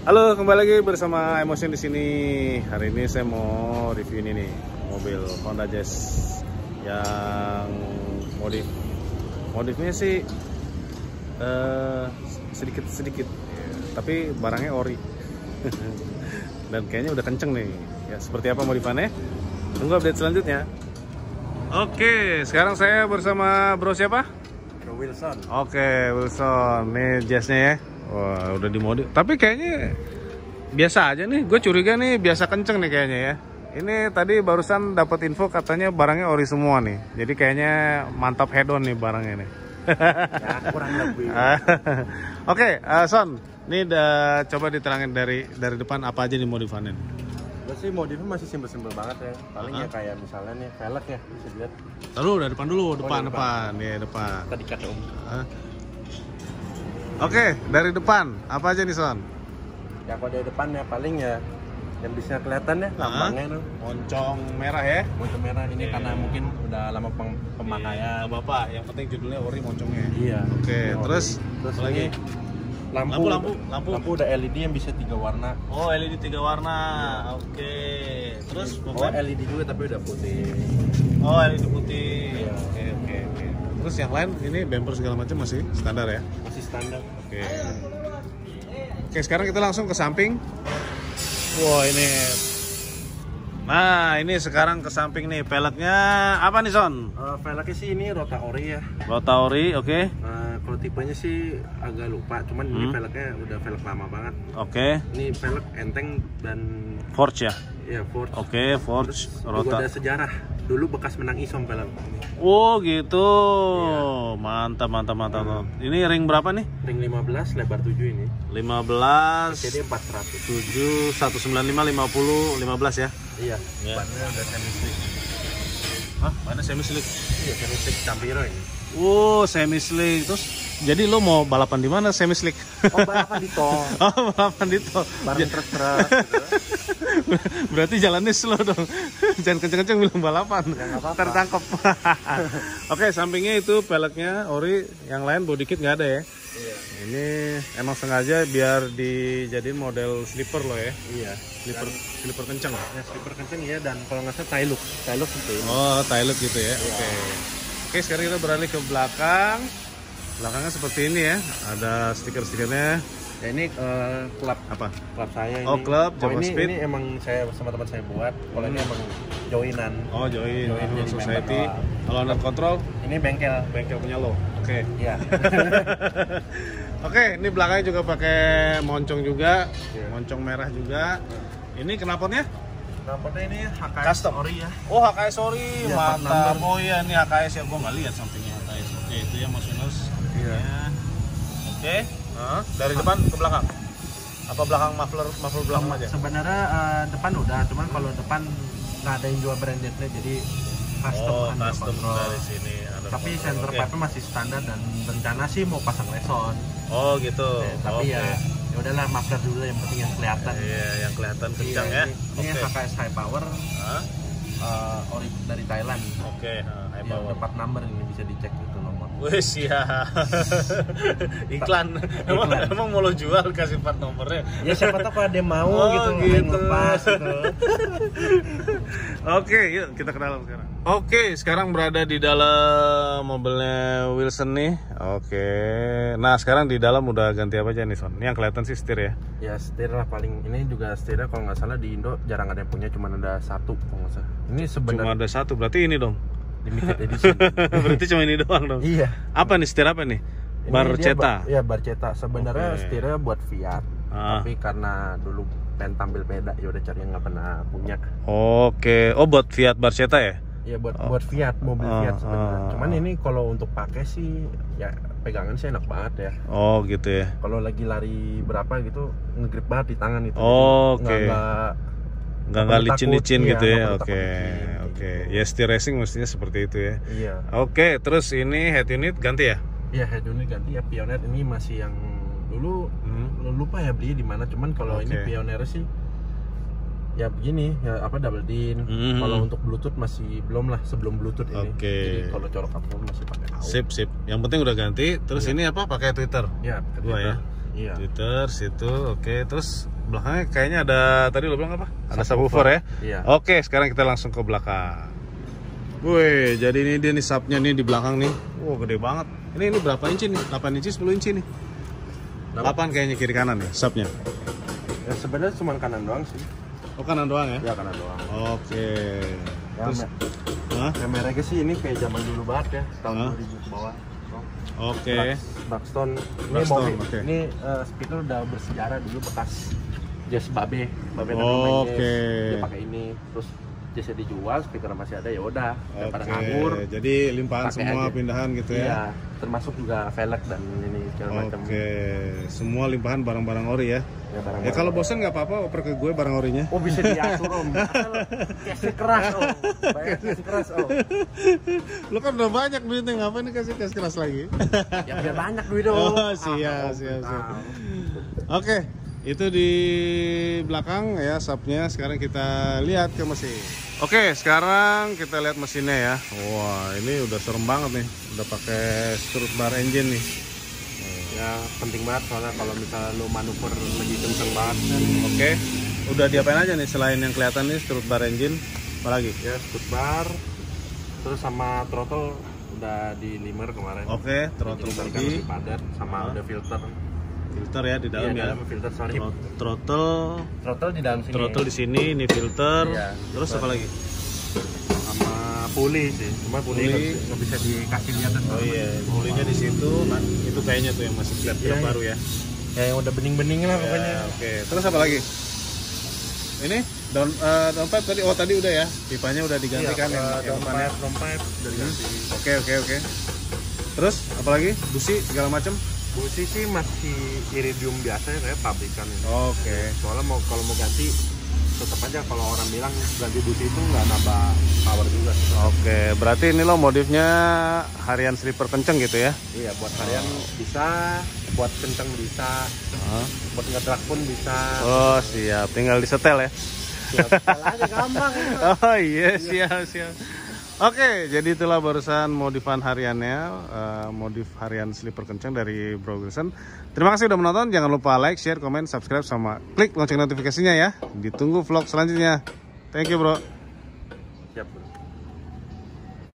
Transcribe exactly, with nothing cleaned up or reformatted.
Halo, kembali lagi bersama Emotion di sini. Hari ini saya mau review ini nih, mobil Honda Jazz yang modif. Modifnya sih uh, sedikit-sedikit, tapi barangnya ori. Dan kayaknya udah kenceng nih. Ya, seperti apa modifannya? Tunggu update selanjutnya. Oke, sekarang saya bersama bro siapa? Bro Wilson. Oke, Wilson. Nih Jazznya ya. Wah, udah dimodif. Tapi kayaknya biasa aja nih. Gue curiga nih biasa kenceng nih kayaknya ya. Ini tadi barusan dapat info katanya barangnya ori semua nih. Jadi kayaknya mantap head on nih barangnya nih. Ya, kurang lebih. Oke, uh, Son. Ini udah coba diterangin dari dari depan apa aja nih modifannya. Gue sih modifnya masih simpel-simpel banget ya. Paling uh -huh. ya kayak misalnya nih velg ya, bisa dilihat. Lalu dari depan dulu, depan oh, depan, depan. Ya depan. Tadi kata Om. Uh. Oke, dari depan apa aja nih Son? Ya kalau dari depan ya paling ya yang bisa kelihatan ya lambangnya tuh. Moncong merah ya? Moncong merah ini yeah. Karena mungkin udah lama pem pemakaian. Iya, Bapak, yang penting judulnya ori moncongnya. Iya. Oke, terus terus lagi lampu, lampu lampu lampu lampu udah L E D yang bisa tiga warna. Oh, L E D tiga warna. Yeah. Oke. Terus oh L E D juga tapi udah putih. Oh, L E D putih. Yeah. Oke, oke, oke. Terus yang lain ini bumper segala macam masih standar ya? Masih standar. Oke. Oke, sekarang kita langsung ke samping. Wow, ini. Nah, ini sekarang ke samping nih. Peleknya apa nih, Son? Uh, peleknya sih ini Rota Ori ya. Rota Ori, oke. Okay. Uh, kalau tipenya sih agak lupa, cuman hmm. ini peleknya udah pelek lama banget. Oke. Okay. Ini pelek enteng dan Forge ya? Iya, Forge. Oke, okay, Forge. Terus Rota. ada sejarah. Dulu bekas menang I S O M pelek ini. Oh, gitu. Iya. Mantap, mantap, mantap. Hmm. Ini ring berapa nih? Ring lima belas, lebar tujuh ini. lima belas. Jadi empat ratus. tujuh, seratus sembilan puluh lima, lima puluh, lima belas ya? Iya. Ya. Bannya udah semi slick. Hah? Bannya semi slick? Iya, semi slick Campiro ini. Oh, semi slick. Terus jadi lo mau balapan di mana semi slick? Oh, balapan di tol. Oh, balapan di tol. Bareng truk-truk gitu. Berarti jalannya slow dong. Jangan kenceng-kenceng bilang balapan. Ya, tertangkap. Oke, sampingnya itu peleknya ori, yang lain body kit nggak ada ya? Iya. Ini emang sengaja biar dijadiin model slipper lo ya? Iya. Slipper, dan, slipper kenceng. Ya, slipper kenceng ya, dan kalau nggak salah tie look, tie look gitu. Oh, tie look gitu ya? Iya. Oke. Okay. Oke, sekarang kita beralih ke belakang. Belakangnya seperti ini ya. Ada stiker-stikernya. Ya ini uh, klub apa? Klub saya ini. Oh, klub oh, ini, Speed. ini emang saya sama teman saya buat. Kalau hmm. ini emang joinan. Oh, join. Join Oh, society. Kalau under control, ini bengkel. Bengkel punya lo. Oke. Okay. Iya. Oke, okay, ini belakangnya juga pakai moncong juga. Yeah. Moncong merah juga. Ini knalpotnya? Knalpotnya ini H K S custom ori ya. Oh, H K S ori. Ya, mantap. Oh iya, ini H K S ya. Gua nggak lihat sampingnya H K S. Oke, okay, itu ya Motionless. Iya. Yeah. Oke. Okay. Nah, dari depan ke belakang. Apa belakang muffler muffler belakang aja? Sebenarnya uh, depan udah, cuman kalau depan nggak ada yang jual brandednya, jadi custom. Oh, custom dari sini. Ada tapi center okay. pipe masih standar dan rencana sih mau pasang reson. Oh, gitu. Eh, tapi okay. ya ya udahlah muffler dulu yang penting yang kelihatan. Iya, yang kelihatan kencang ya. Ini, ini okay. H K S high power. Huh? Uh, ori dari Thailand. Oke, okay. uh, high ya, power. Empat number ini bisa dicek itu nomor. Wes ya. Iklan. Emang, emang mau lo jual kasih empat nomornya? Ya siapa tahu kalau dia mau oh, gitu, gitu. Lepas gitu. Oke, yuk kita ke dalam sekarang. Oke, sekarang berada di dalam mobilnya Wilson nih. Oke. Nah, sekarang di dalam udah ganti apa aja nih, Son? Ini yang kelihatan sih setir ya? Ya, setir lah paling. Ini juga setirnya kalau nggak salah di Indo jarang ada yang punya, cuma ada satu kalau nggak salah. Ini sebenarnya cuma ada satu, berarti ini dong. Limited edition. Berarti cuma ini doang dong. Iya. Apa nih setir apa nih? Barchetta. Iya, Barchetta. Sebenarnya okay. setirnya buat Fiat. Ah. Tapi karena dulu pengen tampil beda, ya udah cari yang nggak pernah punya. Oke. Oh, buat Fiat Barchetta ya? Iya, buat oh. buat Fiat, mobil oh. Fiat sebenarnya. Oh. Cuman ini kalau untuk pakai sih ya pegangan sih enak banget ya. Oh, gitu ya. Kalau lagi lari berapa gitu ngegrip banget di tangan itu. Oh, oke. Okay. Nggak nggak licin-licin iya, gitu ya. Oke, oke. Okay. Ya steer racing mestinya seperti itu ya. Iya. Oke, okay, terus ini head unit ganti ya? Iya, head unit ganti ya. Pioneer ini masih yang dulu hmm. lupa ya beli di mana. Cuman kalau okay. ini Pioneer sih ya begini ya, apa double din. Mm-hmm. Kalau untuk Bluetooth masih belum lah, sebelum Bluetooth ini. Oke. Okay. Jadi kalau colok kabel masih pakai A U. Sip sip. Yang penting udah ganti. Terus iya. Ini apa? Pakai Twitter. Iya, dua ya. Iya. Twitter situ. Oke. Okay. Terus belakangnya kayaknya ada, tadi lo bilang apa? Ada subwoofer ya? Iya. Oke, sekarang kita langsung ke belakang. Wih, jadi ini dia nih subnya nih di belakang nih. Wow, gede banget. Ini ini berapa inci nih? delapan inci, sepuluh inci nih? delapan kayaknya kiri kanan ya subnya. Ya sebenarnya cuma kanan doang sih. Oh, kanan doang ya? Ya kanan doang. Oke. Ya, Terus, hah? ya mereknya sih ini kayak zaman dulu banget ya, tahun Hah? dua ribu ke bawah. Oke. Buxton. Ini Buxton, mobil. oke. Ini uh, speaker udah bersejarah dulu bekas Jazz Babe. Babe Oke. Oke. Dia pakai ini, terus Jazznya dijual, speaker masih ada, ya udah daripada nganggur. Jadi limpahan semua aja. Pindahan gitu ya. Iya, termasuk juga velg dan ini segala macam. Oke. Semua limpahan barang-barang ori ya. Ya, barang Ya kalau bosan nggak apa-apa, oper ke gue barang orinya. Oh, bisa diatur om. Kasih keras om. Bayar kasih keras om. Lu kan udah banyak duitnya, ngapain dikasih kasih keras lagi? Ya biar banyak duit om. Oh, siap, siap, siap. Oke, itu di belakang ya subnya. Sekarang kita lihat ke mesin. Oke, sekarang kita lihat mesinnya ya. Wah, ini udah serem banget nih. Udah pakai strut bar engine nih. Ya penting banget soalnya kalau misalnya lo manuver lagi kenceng banget kan. Oke, udah diapain aja nih selain yang kelihatan nih strut bar engine? Apa lagi? Ya strut bar, terus sama throttle udah di limer kemarin. Oke, throttle body, padat, sama oh. udah filter. Filter ya di dalam iya, ya. Dalam filter sorry. Throttle, throttle di dalam sini. Throttle di sini, ini filter. Iya, terus filter. Apa lagi? Sama puli sih, cuma puli nggak bisa dikasih lihat. Oh iya, pulinya di situ. Nah, itu kayaknya tuh yang masih klep iya, baru ya. Ya yang udah bening-bening lah pokoknya. Ya, oke, terus apa lagi? Ini down uh, downpipe tadi, oh tadi udah ya, pipanya udah digantikan iya, yang uh, yang depannya. downpipe udah diganti. Oke oke oke. Terus apa lagi? Busi segala macam? Busi sih masih iridium biasa ya, kayak pabrikan ini. Oke. Soalnya mau kalau mau ganti tetap aja kalau orang bilang ganti busi itu nggak nambah power juga. Oke, berarti ini lo modifnya harian slipper kenceng gitu ya? Iya, buat harian oh. bisa, buat kenceng bisa, oh. buat ngetrek pun bisa. Oh siap, tinggal disetel ya? Ya, setel aja gampang. Oh iya, siap siap. Oke, jadi itulah barusan modifan hariannya, uh, modif harian slipper kenceng dari Bro Wilson. Terima kasih udah menonton, jangan lupa like, share, komen, subscribe, sama klik lonceng notifikasinya ya. Ditunggu vlog selanjutnya. Thank you bro.